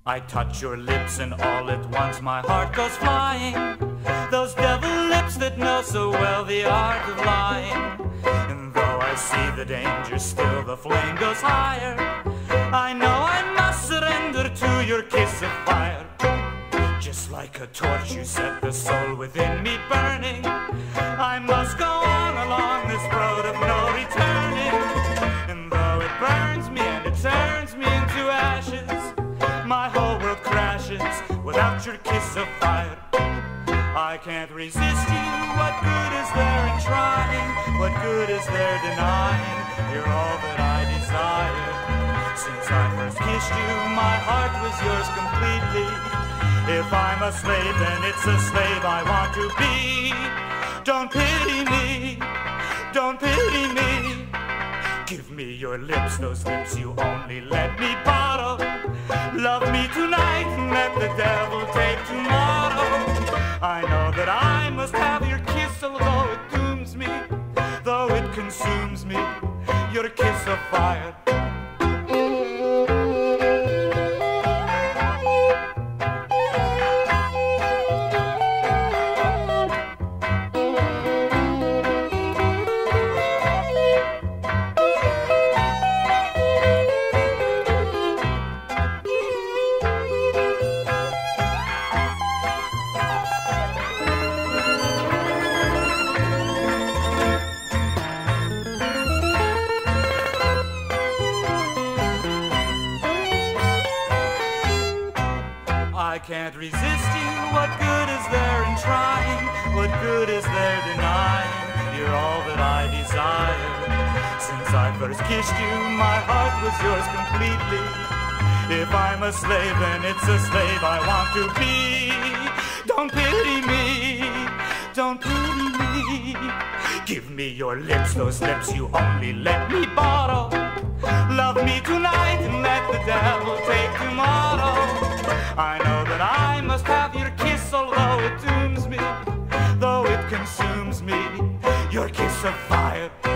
I touch your lips and all at once my heart goes flying. Those devil lips that know so well the art of lying. And though I see the danger, still the flame goes higher. I know I must surrender to your kiss of fire. Just like a torch you set the soul within me burning. I must go on along this road of no returning. And though it burns me and it turns me into ashes, my whole world crashes without your kiss of fire. I can't resist you, what good is there in trying? What good is there denying? You're all that I desire. Since I first kissed you, my heart was yours completely. If I'm a slave, then it's a slave I want to be. Don't pity me, don't pity me. Give me your lips, those lips you only let me borrow. Love me tonight and let the devil take tomorrow. I know that I must have your kiss, although it dooms me, though it consumes me, your kiss of fire. I can't resist you, what good is there in trying? What good is there denying? You're all that I desire. Since I first kissed you, my heart was yours completely. If I'm a slave, then it's a slave I want to be. Don't pity me, don't pity me. Give me your lips, those lips you only let me borrow. Love me tonight and let the devil take tomorrow. I know that I must have your kiss, although it dooms me, though it consumes me, your kiss of fire.